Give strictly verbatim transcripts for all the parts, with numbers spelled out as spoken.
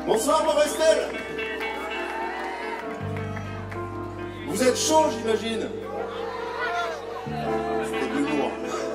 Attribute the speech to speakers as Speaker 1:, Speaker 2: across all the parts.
Speaker 1: Bonsoir Morestel. Vous êtes chaud, j'imagine. C'était de l'humour.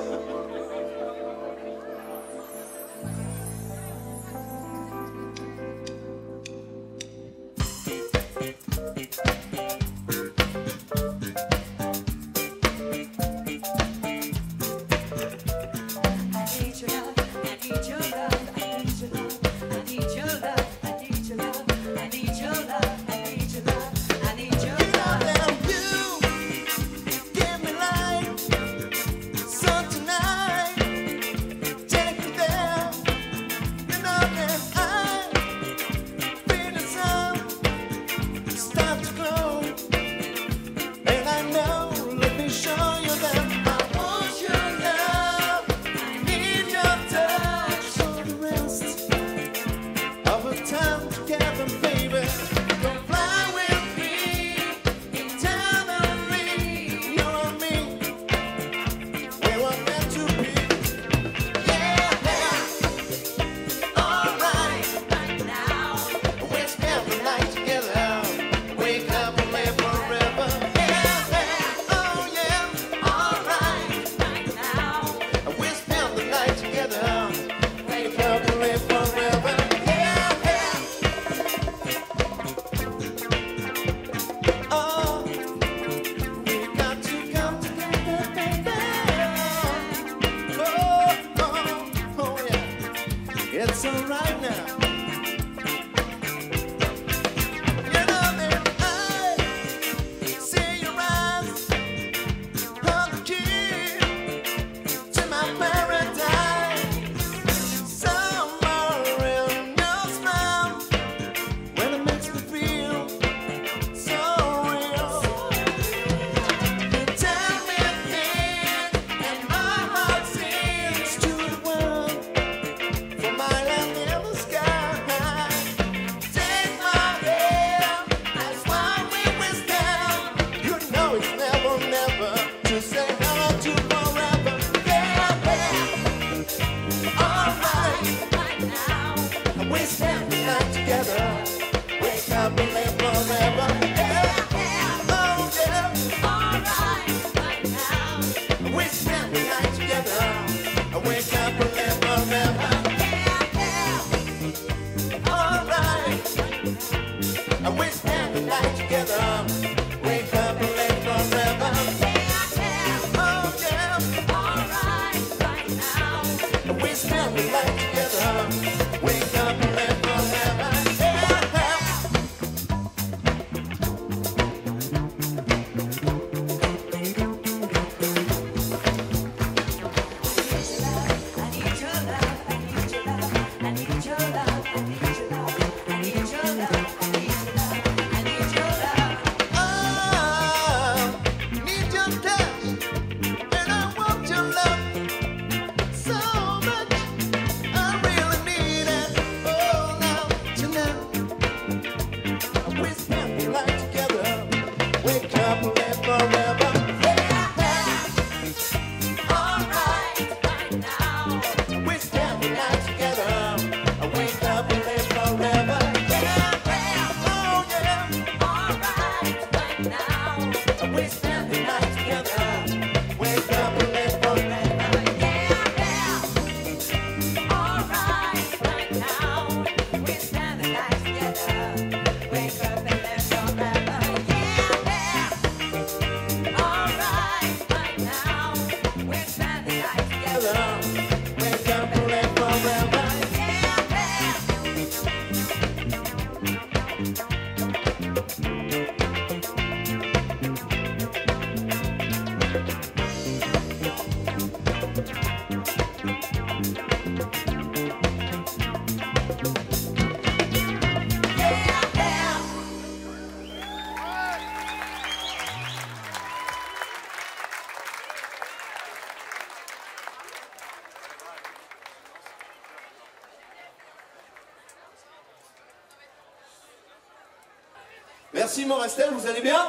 Speaker 1: Merci Morestel, vous allez bien?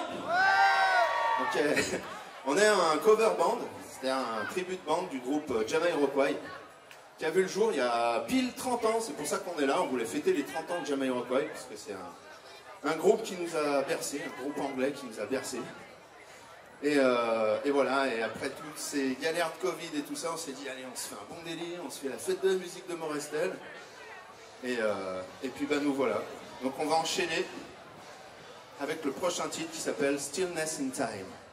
Speaker 1: Ouais. On est un cover band, c'était un tribute band du groupe Jamiroquai. qui a vu le jour il y a pile trente ans, c'est pour ça qu'on est là, on voulait fêter les trente ans de Jamiroquai, parce que c'est un, un groupe qui nous a bercé, un groupe anglais qui nous a bercé. Et, euh, et voilà, et après toutes ces galères de Covid et tout ça, on s'est dit, allez, on se fait un bon délire, on se fait la fête de la musique de Morestel. Et, euh, et puis bah nous voilà. Donc on va enchaîner avec le prochain titre qui s'appelle Stillness in Time.